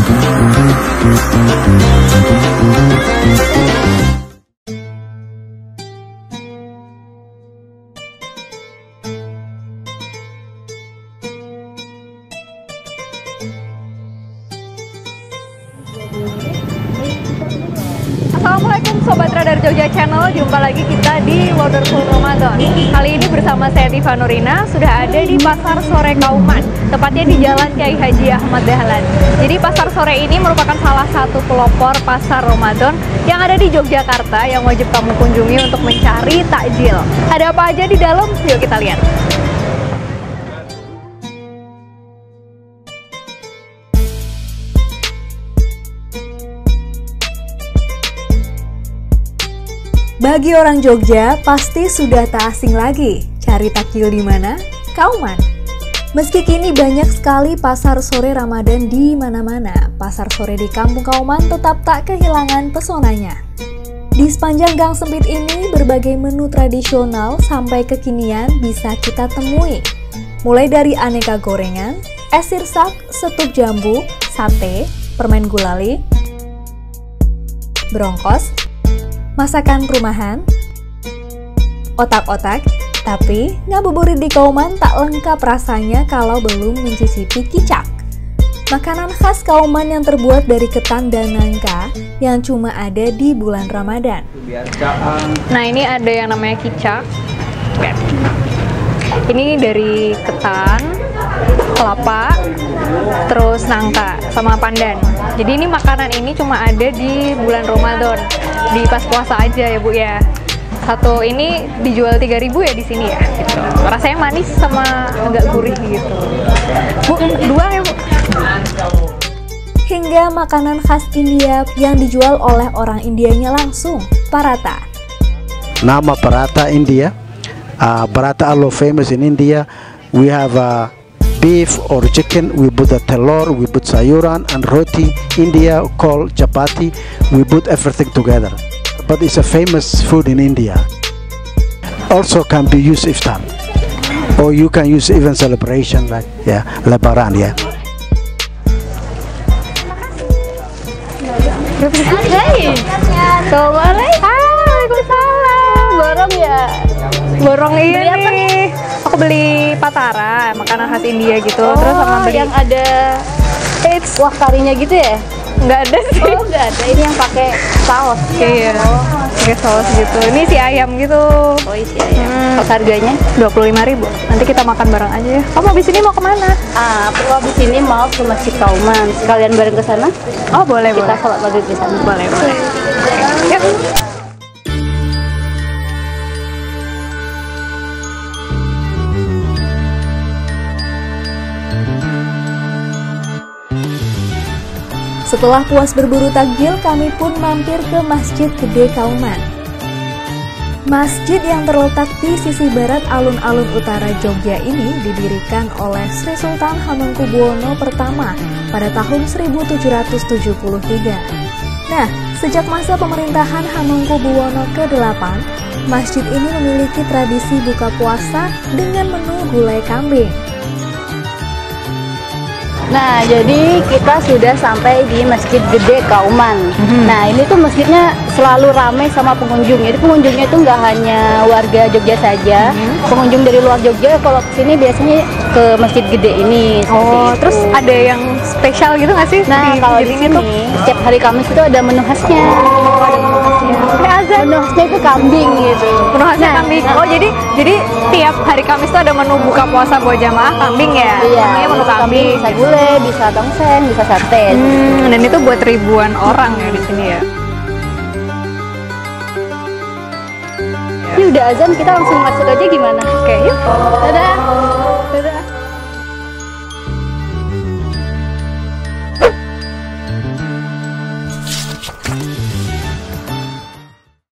Assalamualaikum Sobat Radar Jogja Channel, jumpa lagi kita di Wonderful Ramadan. Kali ini bersama saya Tifa Nurina sudah ada di Pasar Sore Kauman, tepatnya di Jalan Kiai Haji Ahmad Dahlan. Jadi pasar sore ini merupakan salah satu pelopor pasar Ramadan yang ada di Yogyakarta yang wajib kamu kunjungi untuk mencari takjil. Ada apa aja di dalam? Yuk kita lihat. Bagi orang Jogja, pasti sudah tak asing lagi cari takjil di mana? Kauman. Meski kini banyak sekali pasar sore Ramadan di mana-mana, pasar sore di Kampung Kauman tetap tak kehilangan pesonanya. Di sepanjang gang sempit ini, berbagai menu tradisional sampai kekinian bisa kita temui. Mulai dari aneka gorengan, es sirsak, setup jambu, sate, permen gulali, brongkos, masakan rumahan, otak-otak. Tapi ngabuburit di Kauman tak lengkap rasanya kalau belum mencicipi kicak. Makanan khas Kauman yang terbuat dari ketan dan nangka yang cuma ada di bulan Ramadan. Nah, ini ada yang namanya kicak. Ini dari ketan, kelapa, terus nangka, sama pandan. Jadi ini makanan ini cuma ada di bulan Ramadan, di pas puasa aja ya Bu ya. Satu ini dijual 3.000 ya di sini ya. Gitu. Rasanya manis sama agak gurih gitu. Bu, dua ya Bu. Hingga makanan khas India yang dijual oleh orang Indianya langsung, paratha. Nama paratha India. Paratha are famous in India. We have beef or chicken, we put the telur, we put sayuran and roti. India called chapati. We put everything together. But it's a famous food in India. Also can be used iftar, or you can use even celebration like Lebaran. Hey, Waalaikumsalam. Borong ya? Borong ini. Aku beli patara, makanan khas India gitu. Terus sama beli yang ada kuah karinya gitu ya? Nggak ada sih. Oh, nggak ada. Ini yang pakai saus. Iya. Pakai saus gitu. Ini si ayam gitu. Oh, isi ayam. Kalau harganya 25.000. Nanti kita makan bareng aja ya. Kamu habis ini mau kemana? aku habis ini mau ke Masjid Kauman. Sekalian bareng ke sana? Oh, boleh, Kita boleh. sholat maghrib di sana. Boleh, boleh. Yuk. Setelah puas berburu takjil, kami pun mampir ke Masjid Gede Kauman. Masjid yang terletak di sisi barat alun-alun utara Jogja ini didirikan oleh Sri Sultan Hamengkubuwono I pada tahun 1773. Nah, sejak masa pemerintahan Hamengkubuwono ke-8, masjid ini memiliki tradisi buka puasa dengan menu gulai kambing. Nah, jadi kita sudah sampai di Masjid Gede Kauman. Nah, ini tuh masjidnya selalu ramai sama pengunjung. Jadi pengunjungnya itu nggak hanya warga Jogja saja, pengunjung dari luar Jogja kalau kesini biasanya ke Masjid Gede ini. Oh, terus ada yang spesial gitu nggak sih? Nah, kalau di sini setiap hari Kamis itu ada menu khasnya. Menu khasnya itu kambing gitu. Menu khasnya kambing. Oh, jadi tiap hari Kamis itu ada menu buka puasa buat jamaah kambing ya? Iya, namanya menu kambing. Bisa gulai, bisa tongseng, bisa sate. Dan itu buat ribuan orang ya di sini ya. Ini udah azan, kita langsung masuk aja gimana? Oke, yuk. Dadah.